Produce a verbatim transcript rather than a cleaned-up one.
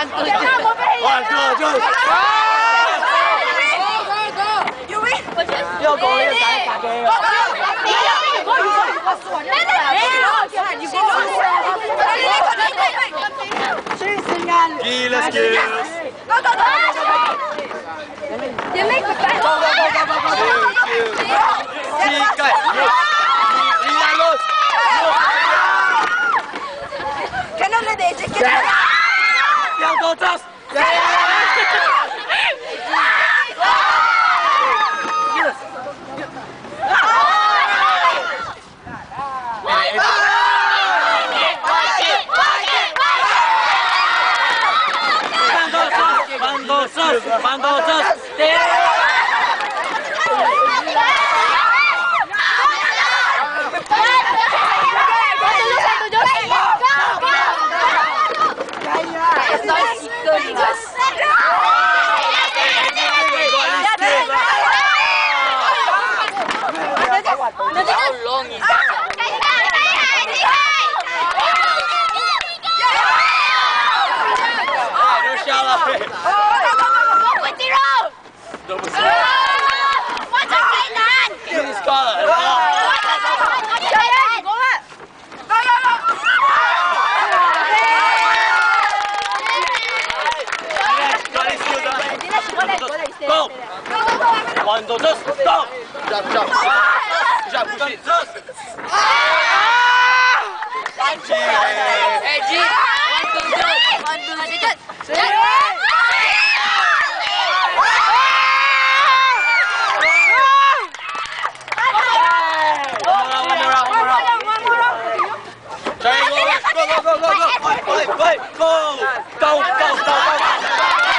One, two, two. You win. 又講呢個解法嘅。Gila skills. Go, go, go. You make the best. Go, go, go, go, go, go. Tikai. Lina los. Cannot let the eject get out. Yang go terus. Pantos, pantos, How long is that? Go! One, two, just stop! Jump, jump! Jump, jump, just! Hey, G! One, two, just! One, two, just! Go, go, go, go, go, go, go, go, go, go, go, go, go.